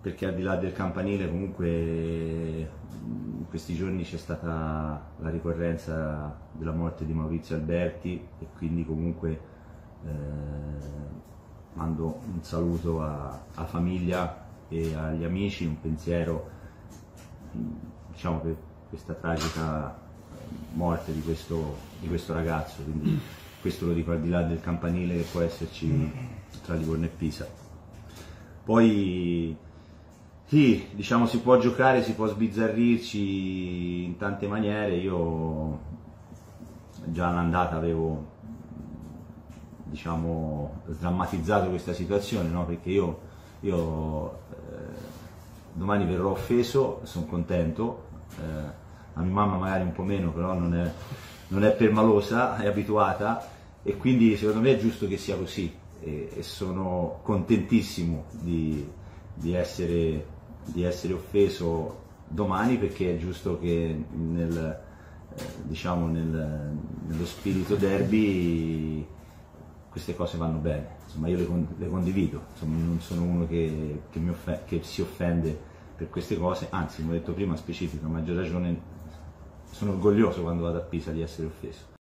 perché al di là del campanile comunque in questi giorni c'è stata la ricorrenza della morte di Maurizio Alberti e quindi comunque mando un saluto alla famiglia e agli amici, un pensiero diciamo per questa tragica morte di questo ragazzo, quindi questo lo dico al di là del campanile che può esserci tra Livorno e Pisa. Poi sì, diciamo si può giocare, si può sbizzarrirci in tante maniere. Io già all'andata avevo diciamo sdrammatizzato questa situazione, no? Perché io domani verrò offeso, sono contento, la mia mamma magari un po' meno, però non è permalosa, è abituata e quindi secondo me è giusto che sia così e sono contentissimo di essere offeso domani, perché è giusto che diciamo nello spirito derby queste cose vanno bene. Insomma, io le condivido, insomma, non sono uno che si offende per queste cose, anzi, come ho detto prima, specifico, a maggior ragione sono orgoglioso quando vado a Pisa di essere offeso.